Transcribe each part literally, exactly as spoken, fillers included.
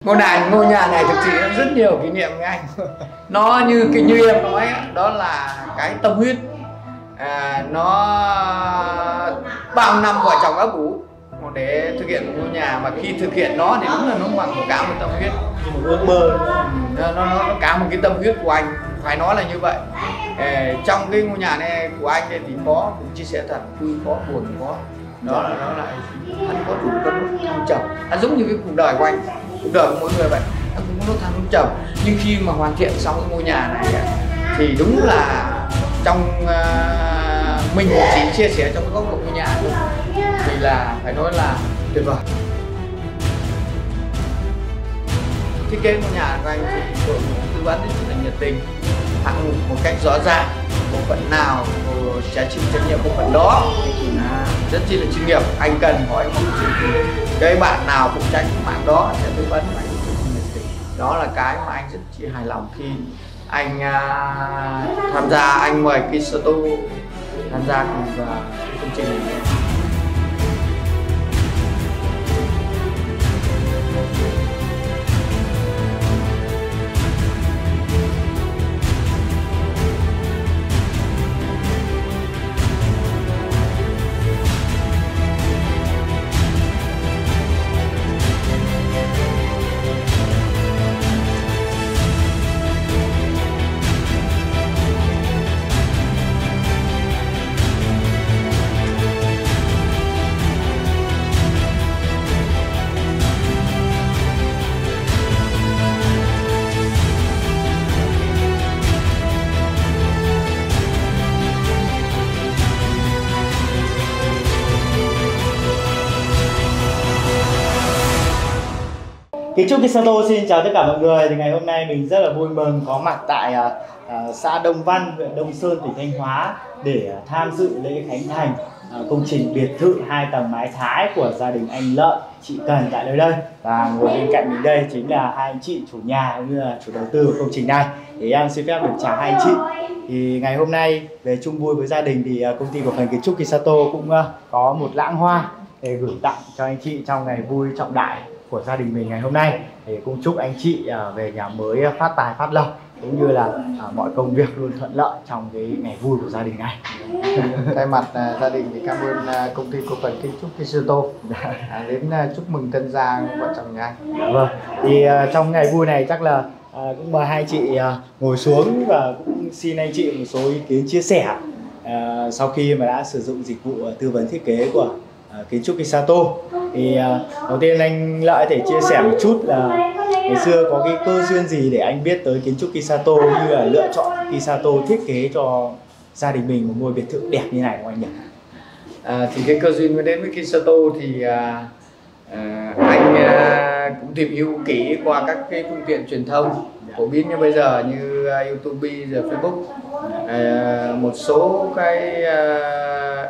Ngôi nhà ngôi nhà này thực sự rất nhiều kỷ niệm với anh. Nó như cái như em nói đó là cái tâm huyết. À, nó bao năm vợ chồng ấp ủ để thực hiện một ngôi nhà, mà khi thực hiện nó thì đúng là nó bằng cả một tâm huyết, một ước mơ. nó, nó, nó cả một cái tâm huyết của anh, phải nói là như vậy. À, trong cái ngôi nhà này của anh ấy thì có cũng chia sẻ thật, vui có buồn có, đó là nó lại anh có đủ các lúc thăng trầm. Nó giống như cái cuộc đời của anh, cuộc đời của mỗi người vậy, nó cũng có lúc thăng lúc trầm. Nhưng khi mà hoàn thiện xong cái ngôi nhà này thì đúng là trong uh, mình chỉ chia sẻ trong cái góc độ ngôi nhà thôi, thì là phải nói là tuyệt vời. Thiết kế ngôi nhà của anh thì đội ngũ tư vấn rất là nhiệt tình, hạng mục một cách rõ ràng, bộ phận nào sẽ chịu trách nhiệm bộ phận đó, à, rất chi là chuyên nghiệp. Anh cần hỏi một cái bạn nào phụ trách mạng đó sẽ tư vấn anh rất nhiệt tình. Đó là cái mà anh rất chi hài lòng khi anh à, tham gia, anh mời Kisato tham gia cùng vào cái công trình này. Kính chúc Kisato xin chào tất cả mọi người. Thì ngày hôm nay mình rất là vui mừng có mặt tại uh, uh, xã Đông Văn, huyện Đông Sơn, tỉnh Thanh Hóa để uh, tham dự lễ khánh thành uh, công trình biệt thự hai tầng mái Thái của gia đình anh Lợi, chị Cần tại nơi đây. Và ngồi bên cạnh mình đây chính là hai anh chị chủ nhà cũng như là chủ đầu tư của công trình này. Thì em xin phép được chào hai anh chị. Thì ngày hôm nay về chung vui với gia đình thì uh, công ty cổ phần kiến trúc Kisato cũng uh, có một lẵng hoa để gửi tặng cho anh chị trong ngày vui trọng đại của gia đình mình ngày hôm nay, để cũng chúc anh chị về nhà mới phát tài phát lộc, cũng như là mọi công việc luôn thuận lợi trong cái ngày vui của gia đình này. Thay mặt uh, gia đình thì cảm ơn uh, công ty cổ phần kiến trúc Kisato à, đến uh, chúc mừng tân gia vợ chồng nhà anh. Dạ vâng. Thì uh, trong ngày vui này chắc là uh, cũng mời hai chị uh, ngồi xuống và cũng xin anh chị một số ý kiến chia sẻ uh, sau khi mà đã sử dụng dịch vụ uh, tư vấn thiết kế của uh, kiến trúc Kisato. Thì uh, đầu tiên anh Lợi thể chia sẻ một chút là ngày xưa có cái cơ duyên gì để anh biết tới kiến trúc Kisato, như là lựa chọn Kisato thiết kế cho gia đình mình một ngôi biệt thự đẹp như này của anh nhỉ? À, thì cái cơ duyên mới đến với Kisato thì à, à, anh à, cũng tìm hiểu kỹ qua các cái phương tiện truyền thông phổ biến như bây giờ, như uh, YouTube, giờ Facebook, à, một số cái à,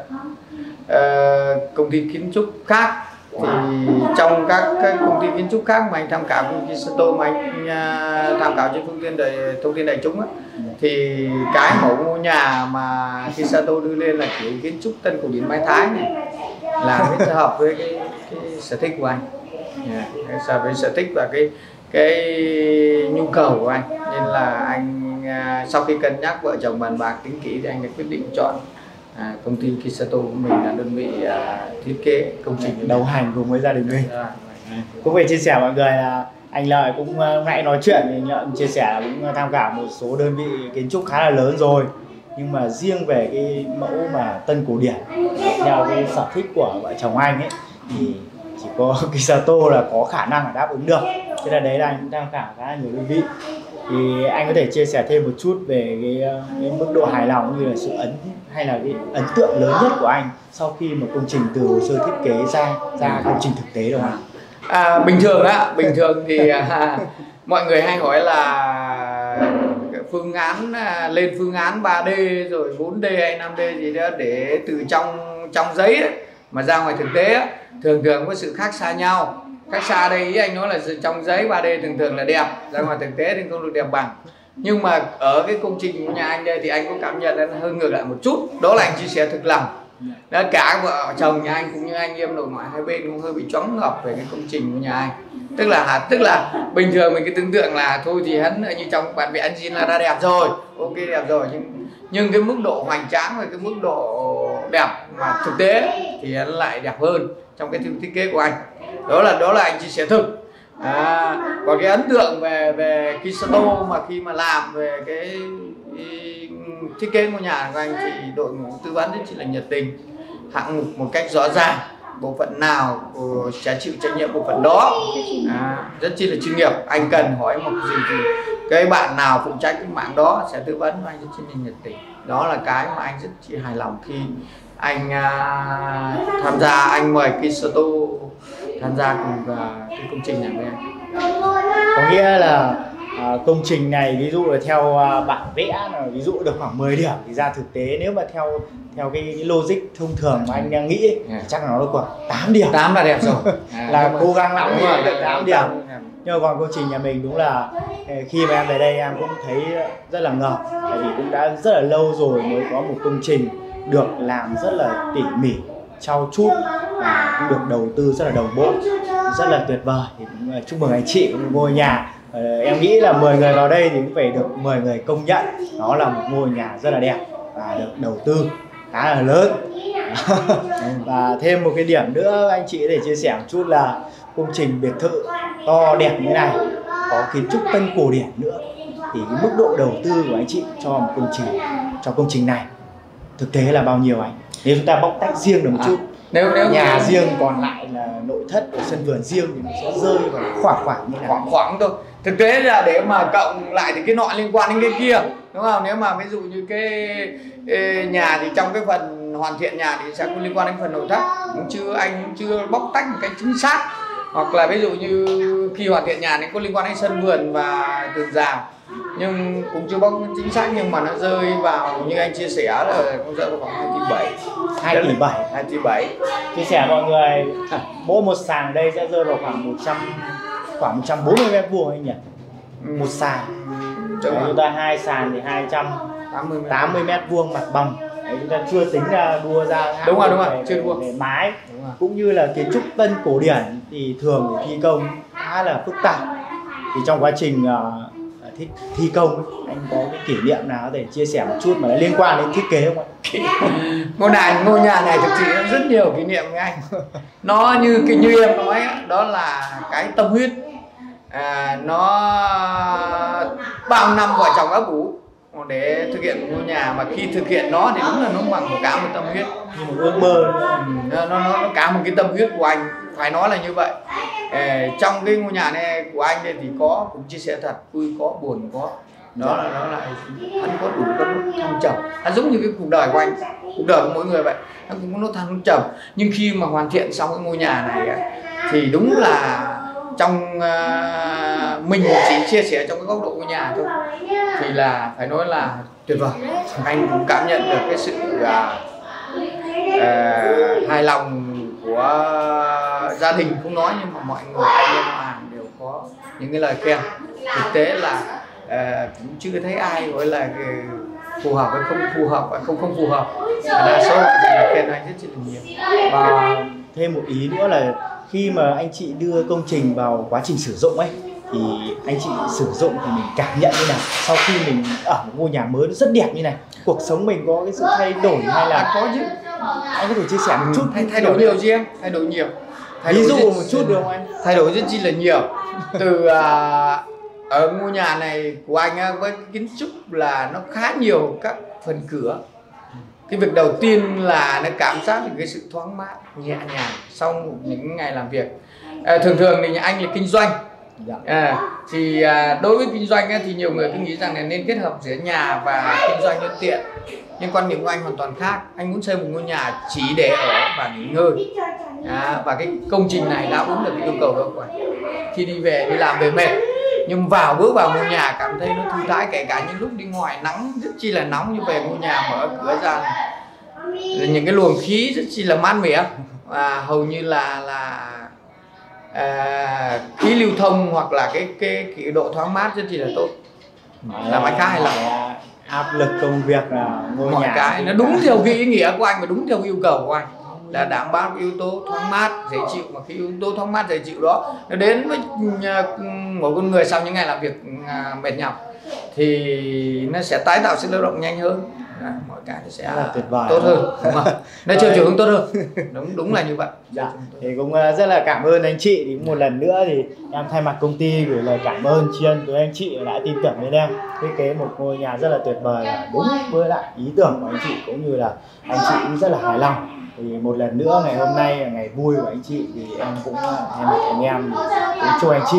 à, công ty kiến trúc khác. Thì trong các cái công ty kiến trúc khác mà anh tham khảo của Kisato, mà anh uh, tham khảo trên phương tiện đại, thông tin đại chúng á, thì cái mẫu ngôi nhà mà Kisato đưa lên là kiểu kiến trúc tân cổ điển mái Thái này, là rất hợp với cái, cái sở thích của anh, yeah, với sở thích và cái cái nhu cầu của anh, nên là anh uh, sau khi cân nhắc vợ chồng bàn bạc tính kỹ thì anh đã quyết định chọn À, công ty Kisato của mình là đơn vị à, thiết kế công trình đồng hành cùng với gia đình mình. À, cũng phải chia sẻ mọi người là anh Lợi cũng nãy nói chuyện thì anh Lợi chia sẻ là cũng tham khảo một số đơn vị kiến trúc khá là lớn rồi, nhưng mà riêng về cái mẫu mà tân cổ điển theo cái sở thích của vợ chồng anh ấy thì chỉ có Kisato là có khả năng là đáp ứng được. Thế là đấy là anh cũng tham khảo khá là nhiều đơn vị. Thì anh có thể chia sẻ thêm một chút về cái, cái mức độ hài lòng cũng như là sự ấn hay là cái ấn tượng lớn nhất của anh sau khi mà công trình từ hồ sơ thiết kế ra ra công trình thực tế được không? À, bình thường á, bình thường thì à, mọi người hay hỏi là phương án lên phương án ba D rồi bốn D hay năm D gì đó để từ trong trong giấy ấy, mà ra ngoài thực tế ấy, thường thường có sự khác xa nhau. Khác xa đây ý anh nói là trong giấy ba D thường thường là đẹp, ra ngoài thực tế thì không được đẹp bằng. Nhưng mà ở cái công trình của nhà anh đây thì anh có cảm nhận là hơi ngược lại một chút. Đó là anh chia sẻ thực lòng. Đó, cả vợ chồng nhà anh cũng như anh em nội ngoại hai bên cũng hơi bị choáng ngợp về cái công trình của nhà anh. tức là tức là bình thường mình cứ tưởng tượng là thôi thì hắn như trong bản vẽ anh Jin là đã đẹp rồi, ok đẹp rồi, nhưng nhưng cái mức độ hoành tráng và cái mức độ đẹp mà thực tế thì hắn lại đẹp hơn trong cái thiết kế của anh. Đó là đó là anh chia sẻ thực. À, còn cái ấn tượng về về Kisato mà khi mà làm về cái, cái thiết kế ngôi nhà của anh thì đội ngũ tư vấn rất chỉ là nhiệt tình, hạng mục một cách rõ ràng, bộ phận nào sẽ chịu trách nhiệm bộ phận đó, à, rất chi là chuyên nghiệp. Anh cần hỏi một gì thì cái bạn nào phụ trách cái mạng đó sẽ tư vấn, anh rất chi là nhiệt tình. Đó là cái mà anh rất chi hài lòng khi anh à, tham gia, anh mời Kisato tham gia cùng à, cái công trình này với anh. Có nghĩa là à, công trình này ví dụ là theo à, bản vẽ là ví dụ được khoảng mười điểm, thì ra thực tế nếu mà theo theo cái, cái logic thông thường mà anh đang nghĩ ấy, thì chắc là nó được khoảng tám điểm. Tám là đẹp rồi. À, là cố gắng lắm thì rồi, được tám điểm. Nhưng mà còn công trình nhà mình đúng là khi mà em về đây em cũng thấy rất là ngợp, tại vì cũng đã rất là lâu rồi mới có một công trình được làm rất là tỉ mỉ, trau chuốt và cũng được đầu tư rất là đồng bộ, rất là tuyệt vời. Thì cũng chúc mừng anh chị một ngôi nhà. Ờ, em nghĩ là mười người vào đây thì cũng phải được mười người công nhận nó là một ngôi nhà rất là đẹp và được đầu tư khá là lớn. Và thêm một cái điểm nữa anh chị để chia sẻ một chút là công trình biệt thự to đẹp như này, có kiến trúc tân cổ điển nữa, thì cái mức độ đầu tư của anh chị cho một công trình cho công trình này thực tế là bao nhiêu anh? Nếu chúng ta bóc tách riêng được một chút, à, nếu, nếu nhà nếu... riêng còn lại là nội thất và sân vườn riêng thì nó sẽ rơi vào khoảng khoảng như nào? Khoảng khoảng thôi. Thực tế là để mà cộng lại thì cái nọ liên quan đến cái kia, đúng không? Nếu mà ví dụ như cái, cái nhà thì trong cái phần hoàn thiện nhà thì sẽ có liên quan đến phần nội thất, cũng chưa anh cũng chưa bóc tách một cách chính xác. Hoặc là ví dụ như khi hoàn thiện nhà thì có liên quan đến sân vườn và tường rào, nhưng cũng chưa bóc chính xác, nhưng mà nó rơi vào như anh chia sẻ là cũng rơi vào khoảng hai tỷ bảy. hai tỷ bảy. hai tỷ bảy. Chia sẻ mọi người, mỗi một sàn ở đây sẽ rơi vào khoảng một trăm, khoảng một trăm bốn mươi mét vuông anh nhỉ? Một sàn. Đấy, chúng ta hai sàn thì hai trăm tám mươi mét vuông mặt bằng. Đấy, chúng ta chưa tính ra đua ra đúng rồi đúng rồi chưa đua về mái, cũng như là kiến trúc tân cổ điển thì thường thì thi công khá là phức tạp. Thì trong quá trình uh, thi, thi công anh có cái kỷ niệm nào để chia sẻ một chút mà nó liên quan đến thiết kế không anh? Ngôi nhà ngôi nhà này thực sự rất nhiều kỷ niệm với anh. Nó như như em nói đó là cái tâm huyết, à, nó bao năm vợ chồng ấp ủ để thực hiện ngôi nhà, mà khi thực hiện nó thì đúng là nó bằng một cả một tâm huyết, như một ước mơ. nó, nó, nó cả một cái tâm huyết của anh, phải nói là như vậy. À, trong cái ngôi nhà này của anh đây thì có, cũng chia sẻ thật, vui có buồn có, đó là nó là anh có đủ các nốt thăng trầm, anh giống như cái cuộc đời của anh, cuộc đời của mỗi người vậy, anh cũng có nốt thăng trầm. Nhưng khi mà hoàn thiện xong cái ngôi nhà này thì đúng là trong uh, mình chỉ chia sẻ trong cái góc độ ngôi nhà thôi thì là phải nói là tuyệt vời. Anh cũng cảm nhận được cái sự uh, uh, hài lòng của gia đình, không nói nhưng mà mọi người anh em hàng đều có những cái lời khen. Thực tế là uh, cũng chưa thấy ai gọi là phù hợp hay không phù hợp hay không không phù hợp, đa số là khen anh rất là nhiều. Và thêm một ý nữa là khi mà anh chị đưa công trình vào quá trình sử dụng ấy, thì anh chị sử dụng thì mình cảm nhận như nào sau khi mình ở một ngôi nhà mới nó rất đẹp như này, cuộc sống mình có cái sự thay đổi hay là có chứ? Anh có thể chia sẻ một chút? Thay, thay đổi nhiều chứ em? Thay đổi nhiều. Thay ví dụ rất, một chút được không anh? Thay đổi rất chi là nhiều. Từ à, ở ngôi nhà này của anh á, với kiến trúc là nó khá nhiều các phần cửa. Cái việc đầu tiên là nó cảm giác được cái sự thoáng mát, nhẹ nhàng sau những ngày làm việc. À, thường thường thì nhà anh là kinh doanh. À, thì à, đối với kinh doanh ấy, thì nhiều người cứ nghĩ rằng là nên kết hợp giữa nhà và kinh doanh cho tiện. Nhưng quan điểm của anh hoàn toàn khác. Anh muốn xây một ngôi nhà chỉ để ở và nghỉ ngơi. À, và cái công trình này đáp ứng được cái yêu cầu đó của anh. Khi đi về đi làm về mệt, nhưng vào bước vào ngôi nhà cảm thấy nó thư thái, kể cả những lúc đi ngoài nắng rất chi là nóng, như về ngôi nhà mở cửa ra là những cái luồng khí rất chi là mát mẻ, và hầu như là là à, khí lưu thông hoặc là cái cái, cái độ thoáng mát rất chi là tốt, làm anh khá hài lòng. Áp lực công việc là ngôi mọi nhà cái nó đúng theo cái ý nghĩa của anh và đúng theo yêu cầu của anh. là đảm bảo yếu tố thoáng mát dễ chịu, mà khi yếu tố thoáng mát dễ chịu đó nó đến với mỗi con người sau những ngày làm việc mệt nhọc thì nó sẽ tái tạo sức lao động nhanh hơn. À, mọi cái nó sẽ tuyệt vời, tốt hơn, đúng không? Nó chiều chiều hướng tốt hơn, đúng đúng là như vậy. Dạ. Thì cũng rất là cảm ơn anh chị. Thì một lần nữa thì em thay mặt công ty gửi lời cảm ơn tri ân tới anh chị đã tin tưởng đến em thiết kế một ngôi nhà rất là tuyệt vời và đúng với lại ý tưởng của anh chị, cũng như là anh chị cũng rất là hài lòng. Thì một lần nữa ngày hôm nay là ngày vui của anh chị, thì em cũng thay mặt anh em thì cũng chúc anh chị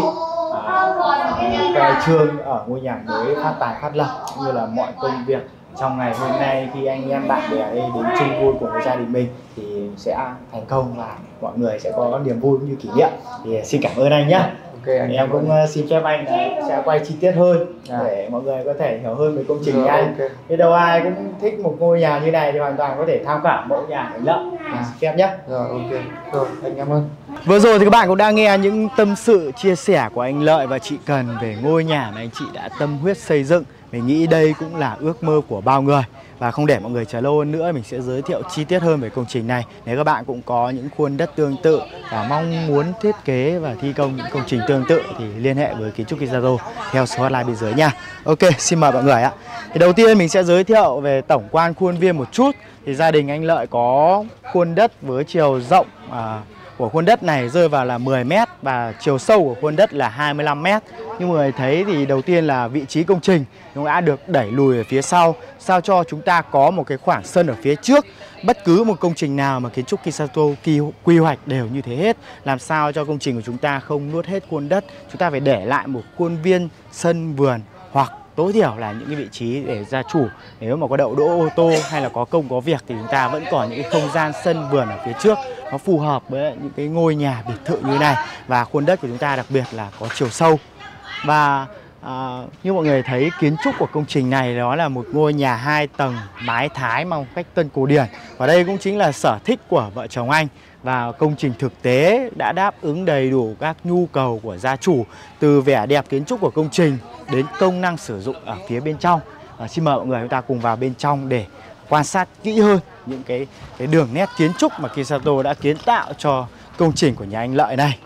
khai trương ở ngôi nhà mới phát tài phát lộc, cũng như là mọi công việc trong ngày hôm nay khi anh em bạn bè đây đến chung vui cùng với gia đình mình thì sẽ thành công và mọi người sẽ có niềm vui cũng như kỷ niệm. Thì xin cảm ơn anh nhé. Okay, anh em cũng ơn. Xin phép anh sẽ quay chi tiết hơn à. để mọi người có thể hiểu hơn về công trình của anh. Okay. Thì đâu ai cũng thích một ngôi nhà như này thì hoàn toàn có thể tham khảo mẫu nhà Anh Lợi. À. Xin phép nhé. Rồi, ok. Rồi, anh cảm ơn. Vừa rồi thì các bạn cũng đã nghe những tâm sự chia sẻ của anh Lợi và chị Cần về ngôi nhà mà anh chị đã tâm huyết xây dựng. Mình nghĩ đây cũng là ước mơ của bao người. Và không để mọi người chờ lâu hơn nữa, mình sẽ giới thiệu chi tiết hơn về công trình này. Nếu các bạn cũng có những khuôn đất tương tự và mong muốn thiết kế và thi công những công trình tương tự thì liên hệ với Kiến trúc Kizato theo số hotline bên dưới nha. Ok, xin mời mọi người ạ. Thì đầu tiên mình sẽ giới thiệu về tổng quan khuôn viên một chút. Thì gia đình anh Lợi có khuôn đất với chiều rộng à, của khuôn đất này rơi vào là mười mét và chiều sâu của khuôn đất là hai mươi lăm mét. Như mọi người thấy thì đầu tiên là vị trí công trình nó đã được đẩy lùi ở phía sau, sao cho chúng ta có một cái khoảng sân ở phía trước. Bất cứ một công trình nào mà kiến trúc Kizato quy hoạch đều như thế hết, làm sao cho công trình của chúng ta không nuốt hết khuôn đất. Chúng ta phải để lại một khuôn viên sân vườn, hoặc tối thiểu là những cái vị trí để gia chủ nếu mà có đậu đỗ ô tô hay là có công có việc thì chúng ta vẫn còn những cái không gian sân vườn ở phía trước nó phù hợp với những cái ngôi nhà biệt thự như này. Và khuôn đất của chúng ta đặc biệt là có chiều sâu. Và à, như mọi người thấy kiến trúc của công trình này đó là một ngôi nhà hai tầng mái Thái mang cách tân cổ điển. Và đây cũng chính là sở thích của vợ chồng anh. Và công trình thực tế đã đáp ứng đầy đủ các nhu cầu của gia chủ, từ vẻ đẹp kiến trúc của công trình đến công năng sử dụng ở phía bên trong. À, xin mời mọi người chúng ta cùng vào bên trong để quan sát kỹ hơn những cái, cái đường nét kiến trúc mà Kizato đã kiến tạo cho công trình của nhà anh Lợi này.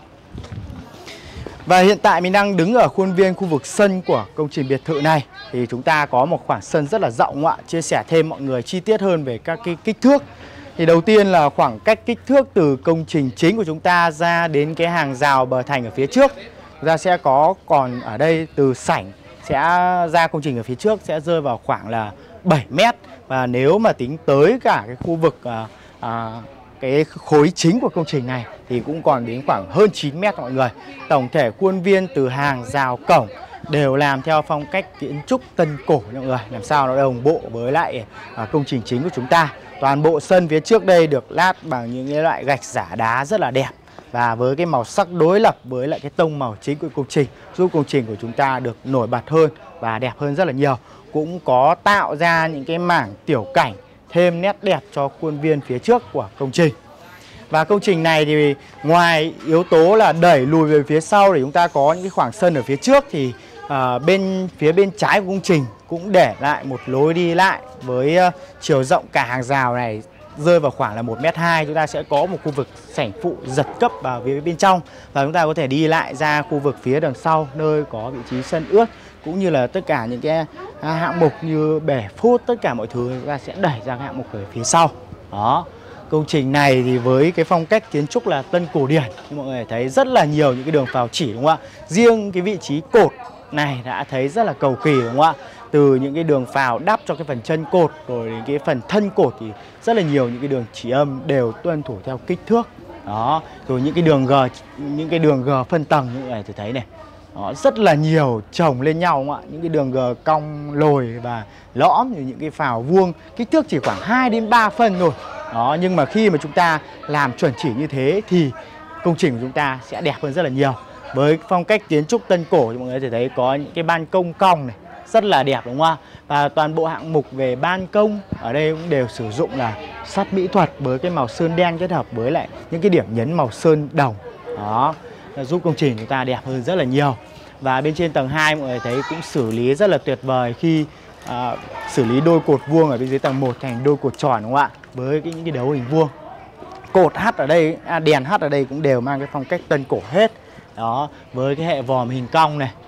Và hiện tại mình đang đứng ở khuôn viên khu vực sân của công trình biệt thự này. Thì chúng ta có một khoảng sân rất là rộng ạ. Chia sẻ thêm mọi người chi tiết hơn về các cái kích thước. Thì đầu tiên là khoảng cách kích thước từ công trình chính của chúng ta ra đến cái hàng rào bờ thành ở phía trước. Chúng ta sẽ có còn ở đây từ sảnh sẽ ra công trình ở phía trước sẽ rơi vào khoảng là bảy mét. Và nếu mà tính tới cả cái khu vực à, à, cái khối chính của công trình này thì cũng còn đến khoảng hơn chín mét mọi người. Tổng thể khuôn viên từ hàng rào cổng đều làm theo phong cách kiến trúc tân cổ mọi người, làm sao nó đồng bộ với lại à, công trình chính của chúng ta. Toàn bộ sân phía trước đây được lát bằng những cái loại gạch giả đá rất là đẹp, và với cái màu sắc đối lập với lại cái tông màu chính của công trình giúp công trình của chúng ta được nổi bật hơn và đẹp hơn rất là nhiều. Cũng có tạo ra những cái mảng tiểu cảnh thêm nét đẹp cho khuôn viên phía trước của công trình. Và công trình này thì ngoài yếu tố là đẩy lùi về phía sau để chúng ta có những cái khoảng sân ở phía trước, thì à, bên phía bên trái của công trình cũng để lại một lối đi lại với uh, chiều rộng cả hàng rào này rơi vào khoảng là một mét hai. Chúng ta sẽ có một khu vực sảnh phụ giật cấp vào phía bên trong, và chúng ta có thể đi lại ra khu vực phía đằng sau nơi có vị trí sân ướt, cũng như là tất cả những cái hạng mục như bể phốt, tất cả mọi thứ chúng ta sẽ đẩy ra cái hạng mục ở phía sau. Đó. Công trình này thì với cái phong cách kiến trúc là tân cổ điển, như mọi người thấy rất là nhiều những cái đường phào chỉ, đúng không ạ? Riêng cái vị trí cột này đã thấy rất là cầu kỳ, đúng không ạ? Từ những cái đường phào đắp cho cái phần chân cột rồi đến cái phần thân cột thì rất là nhiều những cái đường chỉ âm đều tuân thủ theo kích thước. Đó, rồi những cái đường G, những cái đường G phân tầng như này thì thấy này. Đó, rất là nhiều chồng lên nhau, đúng không ạ? Những cái đường G cong lồi và lõm, như những cái phào vuông kích thước chỉ khoảng hai đến ba phân thôi. Đó, nhưng mà khi mà chúng ta làm chuẩn chỉ như thế thì công trình của chúng ta sẽ đẹp hơn rất là nhiều. Với phong cách kiến trúc tân cổ thì mọi người có thể thấy có những cái ban công cong này rất là đẹp, đúng không ạ? Và toàn bộ hạng mục về ban công ở đây cũng đều sử dụng là sắt mỹ thuật với cái màu sơn đen kết hợp với lại những cái điểm nhấn màu sơn đồng. Đó, giúp công trình chúng ta đẹp hơn rất là nhiều. Và bên trên tầng hai mọi người thấy cũng xử lý rất là tuyệt vời khi à, xử lý đôi cột vuông ở bên dưới tầng một thành đôi cột tròn, đúng không ạ? Với cái, những cái đấu hình vuông cột H ở đây, à, đèn H ở đây cũng đều mang cái phong cách Tân cổ hết. Đó, với cái hệ vòm hình cong này.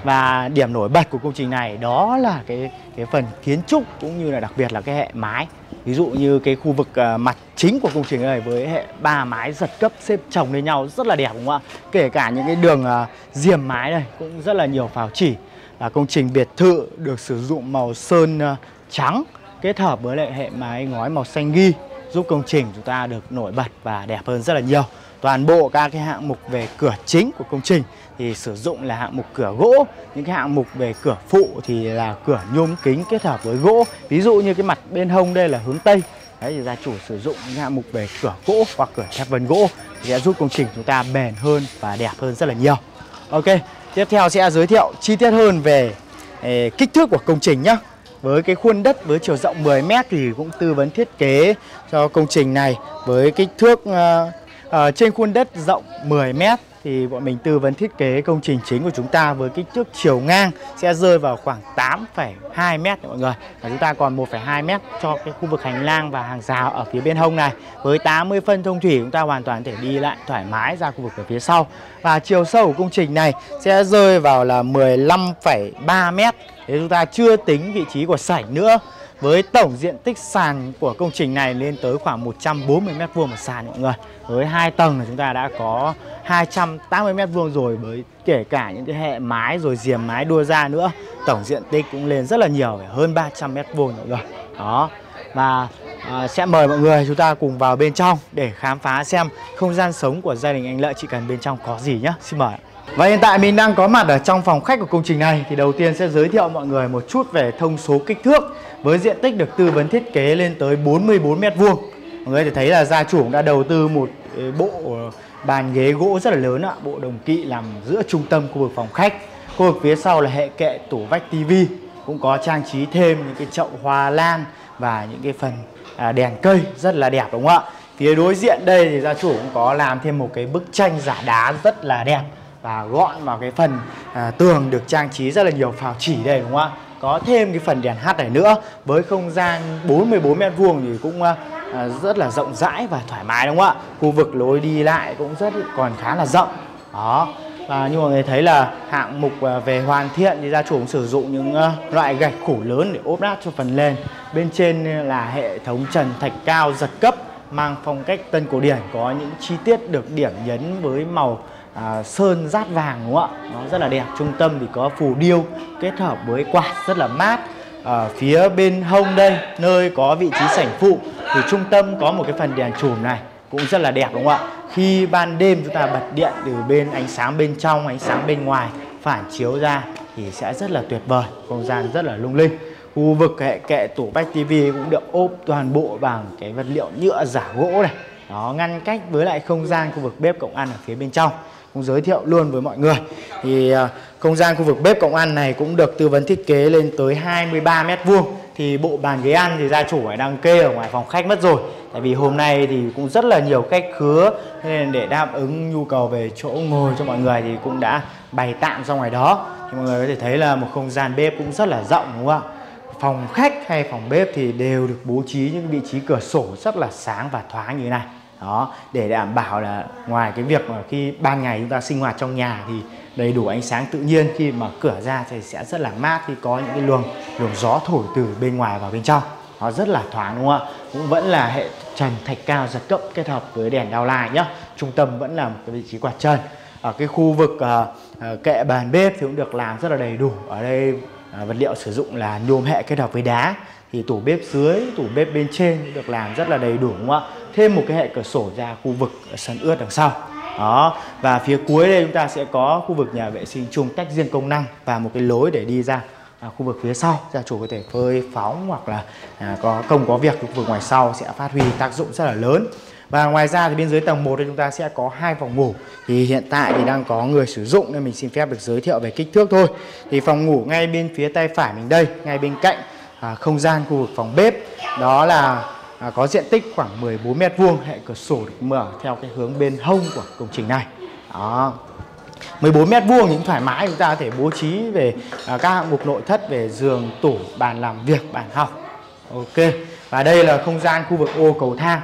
Và điểm nổi bật của công trình này đó là cái cái phần kiến trúc cũng như là đặc biệt là cái hệ mái. Ví dụ như cái khu vực uh, mặt chính của công trình này với hệ ba mái giật cấp xếp chồng lên nhau rất là đẹp, đúng không ạ? Kể cả những cái đường uh, diềm mái này cũng rất là nhiều phào chỉ. Là công trình biệt thự được sử dụng màu sơn uh, trắng kết hợp với lại hệ mái ngói màu xanh ghi, giúp công trình chúng ta được nổi bật và đẹp hơn rất là nhiều. Toàn bộ các cái hạng mục về cửa chính của công trình thì sử dụng là hạng mục cửa gỗ. Những cái hạng mục về cửa phụ thì là cửa nhôm kính kết hợp với gỗ. Ví dụ như cái mặt bên hông đây là hướng Tây. Đấy thì gia chủ sử dụng những hạng mục về cửa gỗ hoặc cửa thép vân gỗ thì sẽ giúp công trình chúng ta bền hơn và đẹp hơn rất là nhiều. Ok, tiếp theo sẽ giới thiệu chi tiết hơn về eh, kích thước của công trình nhé. Với cái khuôn đất với chiều rộng mười mét thì cũng tư vấn thiết kế cho công trình này với kích thước uh, uh, trên khuôn đất rộng mười mét thì bọn mình tư vấn thiết kế công trình chính của chúng ta với kích thước chiều ngang sẽ rơi vào khoảng tám phẩy hai mét mọi người. Và chúng ta còn một phẩy hai mét cho cái khu vực hành lang và hàng rào ở phía bên hông này. Với tám mươi phân thông thủy chúng ta hoàn toàn thể đi lại thoải mái ra khu vực ở phía sau. Và chiều sâu của công trình này sẽ rơi vào là mười lăm phẩy ba mét. Thế chúng ta chưa tính vị trí của sảnh nữa. Với tổng diện tích sàn của công trình này lên tới khoảng một trăm bốn mươi mét vuông một sàn mọi người. Với hai tầng là chúng ta đã có hai trăm tám mươi mét vuông rồi, với kể cả những cái hệ mái rồi diềm mái đua ra nữa. Tổng diện tích cũng lên rất là nhiều, phải hơn ba trăm mét vuông mọi người. Đó. Và à, sẽ mời mọi người chúng ta cùng vào bên trong để khám phá xem không gian sống của gia đình anh Lợi chị Cần bên trong có gì nhé. Xin mời. Và hiện tại mình đang có mặt ở trong phòng khách của công trình này. Thì đầu tiên sẽ giới thiệu mọi người một chút về thông số kích thước. Với diện tích được tư vấn thiết kế lên tới bốn mươi bốn mét vuông. Mọi người có thể thấy là gia chủ đã đầu tư một bộ bàn ghế gỗ rất là lớn ạ. Bộ đồng kỵ nằm giữa trung tâm khu vực phòng khách. Khu vực phía sau là hệ kệ tủ vách tivi. Cũng có trang trí thêm những cái chậu hoa lan và những cái phần đèn cây rất là đẹp, đúng không ạ? Phía đối diện đây thì gia chủ cũng có làm thêm một cái bức tranh giả đá rất là đẹp và gọn vào cái phần à, tường được trang trí rất là nhiều phào chỉ đây, đúng không ạ? Có thêm cái phần đèn hát này nữa. Với không gian bốn mươi bốn mét vuông thì cũng à, rất là rộng rãi và thoải mái, đúng không ạ? Khu vực lối đi lại cũng rất còn khá là rộng. Đó. Và như mọi người thấy là hạng mục về hoàn thiện thì gia chủ cũng sử dụng những uh, loại gạch khủ lớn để ốp lát cho phần nền. Bên trên là hệ thống trần thạch cao giật cấp mang phong cách Tân cổ điển, có những chi tiết được điểm nhấn với màu À, sơn rát vàng, đúng không ạ? Nó rất là đẹp. Trung tâm thì có phù điêu kết hợp với quạt rất là mát. Ở phía bên hông đây, nơi có vị trí sảnh phụ thì trung tâm có một cái phần đèn chùm này cũng rất là đẹp, đúng không ạ? Khi ban đêm chúng ta bật điện từ bên ánh sáng bên trong, ánh sáng bên ngoài phản chiếu ra thì sẽ rất là tuyệt vời. Không gian rất là lung linh. Khu vực hệ kệ tủ vách tivi cũng được ốp toàn bộ bằng cái vật liệu nhựa giả gỗ này. Đó, ngăn cách với lại không gian khu vực bếp cộng ăn ở phía bên trong. Cũng giới thiệu luôn với mọi người thì uh, không gian khu vực bếp cộng ăn này cũng được tư vấn thiết kế lên tới hai mươi ba mét vuông. Thì bộ bàn ghế ăn thì gia chủ phải đăng kê ở ngoài phòng khách mất rồi. Tại vì hôm nay thì cũng rất là nhiều khách khứa, nên để đáp ứng nhu cầu về chỗ ngồi cho mọi người thì cũng đã bày tạm ra ngoài đó. Thì mọi người có thể thấy là một không gian bếp cũng rất là rộng, đúng không ạ? Phòng khách hay phòng bếp thì đều được bố trí những vị trí cửa sổ rất là sáng và thoáng như thế này. Đó, để đảm bảo là ngoài cái việc mà khi ban ngày chúng ta sinh hoạt trong nhà thì đầy đủ ánh sáng tự nhiên, khi mà cửa ra thì sẽ rất là mát khi có những cái luồng luồng gió thổi từ bên ngoài vào bên trong. Nó rất là thoáng, đúng không ạ? Cũng vẫn là hệ trần thạch cao giật cấp kết hợp với đèn downlight nhá. Trung tâm vẫn là một cái vị trí quạt trần. Ở cái khu vực uh, uh, kệ bàn bếp thì cũng được làm rất là đầy đủ. Ở đây uh, vật liệu sử dụng là nhôm hệ kết hợp với đá. Thì tủ bếp dưới, tủ bếp bên trên được làm rất là đầy đủ, đúng không ạ? Thêm một cái hệ cửa sổ ra khu vực sân ướt đằng sau. Đó. Và phía cuối đây chúng ta sẽ có khu vực nhà vệ sinh chung tách riêng công năng và một cái lối để đi ra à, khu vực phía sau. Gia chủ có thể phơi phóng hoặc là à, có công có việc khu vực ngoài sau sẽ phát huy tác dụng rất là lớn. Và ngoài ra thì bên dưới tầng một đây chúng ta sẽ có hai phòng ngủ. Thì hiện tại thì đang có người sử dụng nên mình xin phép được giới thiệu về kích thước thôi. Thì phòng ngủ ngay bên phía tay phải mình đây, ngay bên cạnh à, không gian khu vực phòng bếp, đó là à, có diện tích khoảng mười bốn mét vuông, hệ cửa sổ được mở theo cái hướng bên hông của công trình này. Đó. mười bốn mét vuông thì thoải mái chúng ta có thể bố trí về à, các hạng mục nội thất về giường, tủ, bàn làm việc, bàn học. Ok. Và đây là không gian khu vực ô cầu thang.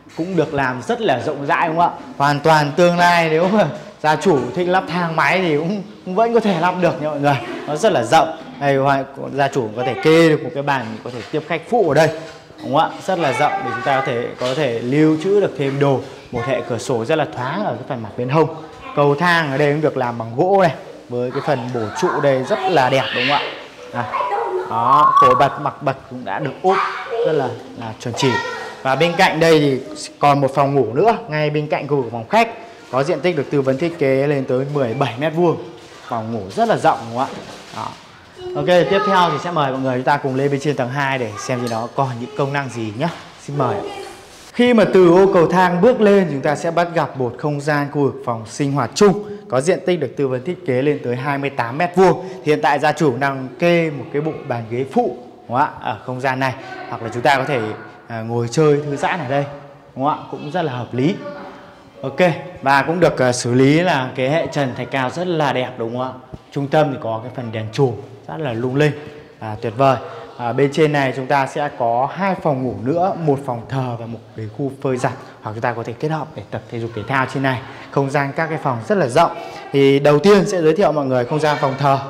cũng được làm rất là rộng rãi đúng không ạ? Hoàn toàn tương lai nếu mà gia chủ thích lắp thang máy thì cũng, cũng vẫn có thể lắp được nha mọi người. Nó rất là rộng. Đây gia chủ có thể kê được một cái bàn có thể tiếp khách phụ ở đây đúng không ạ? Rất là rộng để chúng ta có thể có thể lưu trữ được thêm đồ. Một hệ cửa sổ rất là thoáng ở cái phần mặt bên hông. Cầu thang ở đây cũng được làm bằng gỗ này, với cái phần bổ trụ đây rất là đẹp đúng không ạ? À, đó, cổ bật mặt bật cũng đã được ốp rất là, là chuẩn chỉ. Và bên cạnh đây thì còn một phòng ngủ nữa, ngay bên cạnh của phòng khách, có diện tích được tư vấn thiết kế lên tới mười bảy mét vuông. Phòng ngủ rất là rộng đúng không ạ? Đó. Ok, tiếp theo thì sẽ mời mọi người chúng ta cùng lên bên trên tầng hai để xem thì nó còn những công năng gì nhé. Xin mời. Khi mà từ ô cầu thang bước lên, chúng ta sẽ bắt gặp một không gian khu vực phòng sinh hoạt chung, có diện tích được tư vấn thiết kế lên tới hai mươi tám mét vuông. Hiện tại gia chủ đang kê một cái bộ bàn ghế phụ đúng không ạ? Ở không gian này, hoặc là chúng ta có thể à, ngồi chơi thư giãn ở đây đúng không ạ? Cũng rất là hợp lý. Ok, và cũng được uh, xử lý là cái hệ trần thạch cao rất là đẹp đúng không ạ? Trung tâm thì có cái phần đèn chùm rất là lung linh, à, tuyệt vời. À, bên trên này chúng ta sẽ có hai phòng ngủ nữa, một phòng thờ và một cái khu phơi giặt, hoặc chúng ta có thể kết hợp để tập thể dục thể thao trên này. Không gian các cái phòng rất là rộng. Thì đầu tiên sẽ giới thiệu mọi người không gian phòng thờ.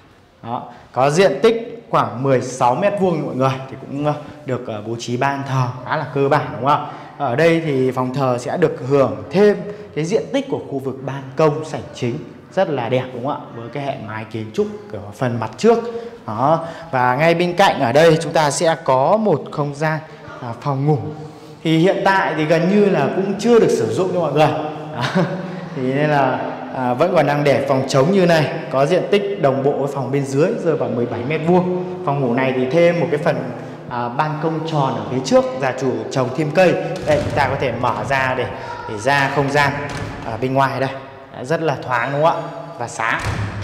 Đó, có diện tích khoảng mười sáu mét vuông mọi người, thì cũng uh, được uh, bố trí ban thờ khá là cơ bản đúng không ạ? Ở đây thì phòng thờ sẽ được hưởng thêm cái diện tích của khu vực ban công sảnh chính rất là đẹp đúng không ạ? Với cái hệ mái kiến trúc ở phần mặt trước. Đó. Và ngay bên cạnh ở đây chúng ta sẽ có một không gian à, phòng ngủ. Thì hiện tại thì gần như là cũng chưa được sử dụng cho mọi người. Đó. Thì nên là à, vẫn còn đang để phòng trống như này. Có diện tích đồng bộ với phòng bên dưới rơi vào mười bảy mét vuông. Phòng ngủ này thì thêm một cái phần À, ban công tròn ở phía trước, gia chủ trồng thêm cây. Đây chúng ta có thể mở ra để, để ra không gian ở bên ngoài đây. Đã rất là thoáng đúng không ạ? Và sáng.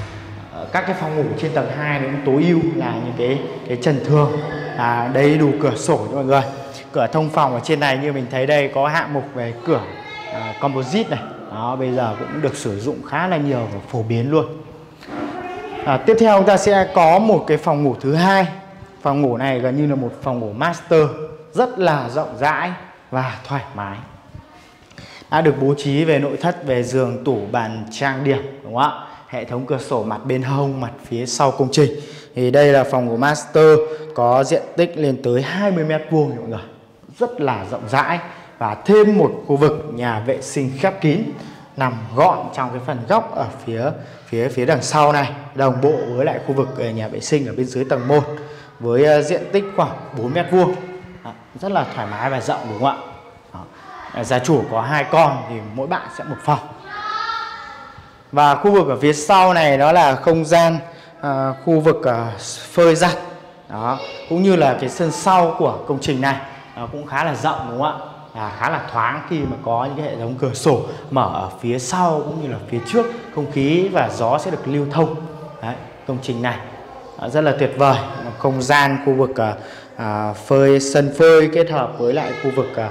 à, Các cái phòng ngủ trên tầng hai cũng tối ưu là những cái, cái trần thường, à, đầy đủ cửa sổ cho mọi người. Cửa thông phòng ở trên này như mình thấy đây có hạng mục về cửa à, composite này. Đó, bây giờ cũng được sử dụng khá là nhiều và phổ biến luôn. à, Tiếp theo chúng ta sẽ có một cái phòng ngủ thứ hai. Phòng ngủ này gần như là một phòng ngủ master, rất là rộng rãi và thoải mái. Đã được bố trí về nội thất, về giường, tủ, bàn trang điểm đúng không ạ? Hệ thống cửa sổ mặt bên hông, mặt phía sau công trình. Thì đây là phòng ngủ master có diện tích lên tới hai mươi mét vuông mọi người. Rất là rộng rãi và thêm một khu vực nhà vệ sinh khép kín nằm gọn trong cái phần góc ở phía phía phía đằng sau này, đồng bộ với lại khu vực nhà vệ sinh ở bên dưới tầng một. Với diện tích khoảng bốn mét vuông, rất là thoải mái và rộng đúng không ạ? Đó. Gia chủ có hai con thì mỗi bạn sẽ một phòng. Và khu vực ở phía sau này đó là không gian à, khu vực à, phơi giặt. Đó, cũng như là cái sân sau của công trình này à, cũng khá là rộng đúng không ạ? À, khá là thoáng khi mà có những cái hệ thống cửa sổ mở ở phía sau cũng như là phía trước, không khí và gió sẽ được lưu thông. Đấy, công trình này À, rất là tuyệt vời. Không gian khu vực à, à, phơi sân phơi kết hợp với lại khu vực à,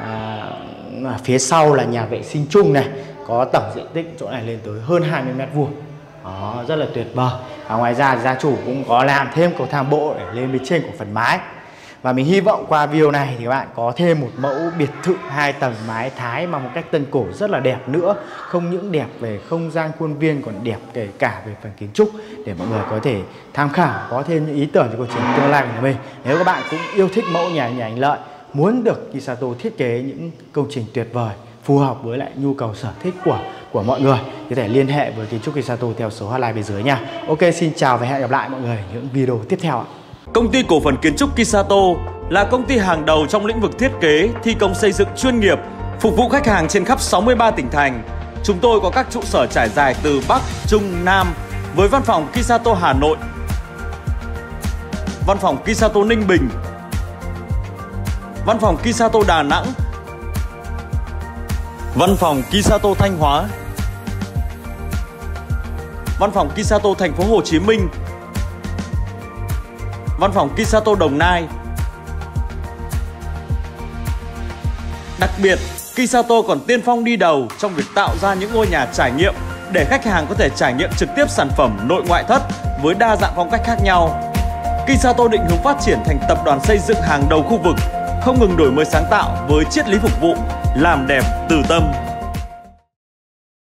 à, phía sau là nhà vệ sinh chung này, có tổng diện tích chỗ này lên tới hơn hai mươi mét vuông. Đó, rất là tuyệt vời. Và ngoài ra gia chủ cũng có làm thêm cầu thang bộ để lên bên trên của phần mái. Và mình hy vọng qua video này thì các bạn có thêm một mẫu biệt thự hai tầng mái Thái mà một cách tân cổ rất là đẹp nữa. Không những đẹp về không gian khuôn viên còn đẹp kể cả về phần kiến trúc, để mọi người có thể tham khảo, có thêm những ý tưởng cho công trình tương lai của nhà mình. Nếu các bạn cũng yêu thích mẫu nhà nhà anh Lợi, muốn được Kisato thiết kế những công trình tuyệt vời phù hợp với lại nhu cầu sở thích của của mọi người, có thể liên hệ với kiến trúc Kisato theo số hotline bên dưới nha. Ok, xin chào và hẹn gặp lại mọi người ở những video tiếp theo ạ. Công ty cổ phần kiến trúc Kisato là công ty hàng đầu trong lĩnh vực thiết kế, thi công xây dựng chuyên nghiệp, phục vụ khách hàng trên khắp sáu mươi ba tỉnh thành. Chúng tôi có các trụ sở trải dài từ Bắc, Trung, Nam với văn phòng Kisato Hà Nội, văn phòng Kisato Ninh Bình, văn phòng Kisato Đà Nẵng, văn phòng Kisato Thanh Hóa, văn phòng Kisato Thành phố Hồ Chí Minh, văn phòng Kisato Đồng Nai. Đặc biệt, Kisato còn tiên phong đi đầu trong việc tạo ra những ngôi nhà trải nghiệm để khách hàng có thể trải nghiệm trực tiếp sản phẩm nội ngoại thất với đa dạng phong cách khác nhau. Kisato định hướng phát triển thành tập đoàn xây dựng hàng đầu khu vực, không ngừng đổi mới sáng tạo với triết lý phục vụ, làm đẹp từ tâm.